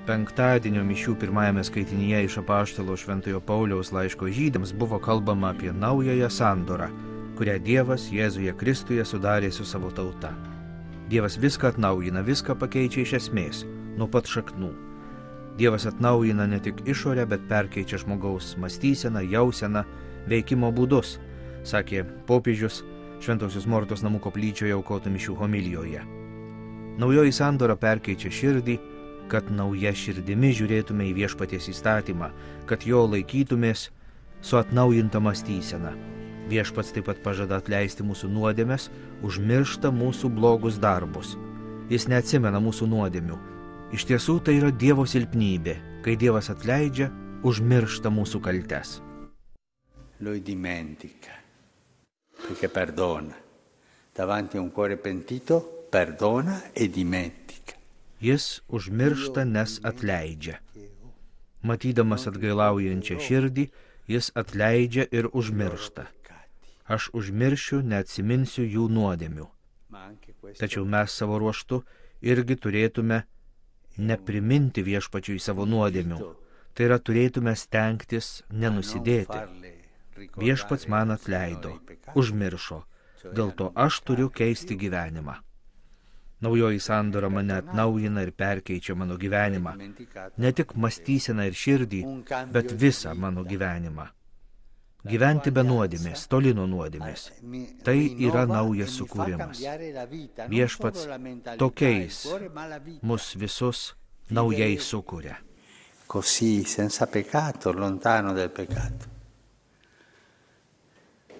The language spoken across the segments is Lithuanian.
Penktadienio mišių pirmajame skaitinyje iš apaštalo Šventojo Pauliaus laiško Žydams buvo kalbama apie naująją sandorą, kurią Dievas Jėzuje Kristuje sudarė su savo tauta. Dievas viską atnaujina, viską pakeičia iš esmės, nuo pat šaknų. Dievas atnaujina ne tik išorę, bet perkeičia žmogaus mąstyseną, jauseną, veikimo būdus, sakė popiežius Šventosios Mortos namų koplyčioje aukotų mišių homilijoje. Naujoji sandora perkeičia širdį, kad nauja širdimi žiūrėtume į viešpaties įstatymą, kad jo laikytumės su atnaujinta mąstysena. Viešpats taip pat pažada atleisti mūsų nuodėmes, užmiršta mūsų blogus darbus. Jis neatsimena mūsų nuodėmių. Iš tiesų tai yra Dievo silpnybė, kai Dievas atleidžia, užmiršta mūsų kaltes. Lui dimentica, perché perdona. Davanti a un cuore pentito, perdona e dimentica. Jis užmiršta, nes atleidžia. Matydamas atgailaujančią širdį, jis atleidžia ir užmiršta. Aš užmiršiu, neatsiminsiu jų nuodėmių. Tačiau mes savo ruožtu irgi turėtume nepriminti viešpačiui savo nuodėmių. Tai yra, turėtume stengtis nenusidėti. Viešpats man atleido, užmiršo. Dėl to aš turiu keisti gyvenimą. Naujoji sandora mane atnaujina ir perkeičia mano gyvenimą. Ne tik mąstyseną ir širdį, bet visą mano gyvenimą. Gyventi be nuodėmės, toli nuo nuodėmės. Tai yra naujas sukūrimas. Viešpats tokiais mus visus naujai sukuria. Così, senza peccato, lontano del peccato.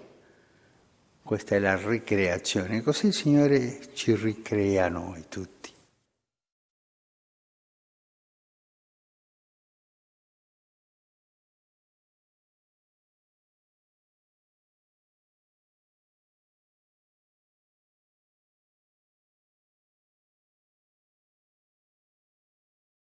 Questa è la ricreazione, così il Signore ci ricrea noi tutti.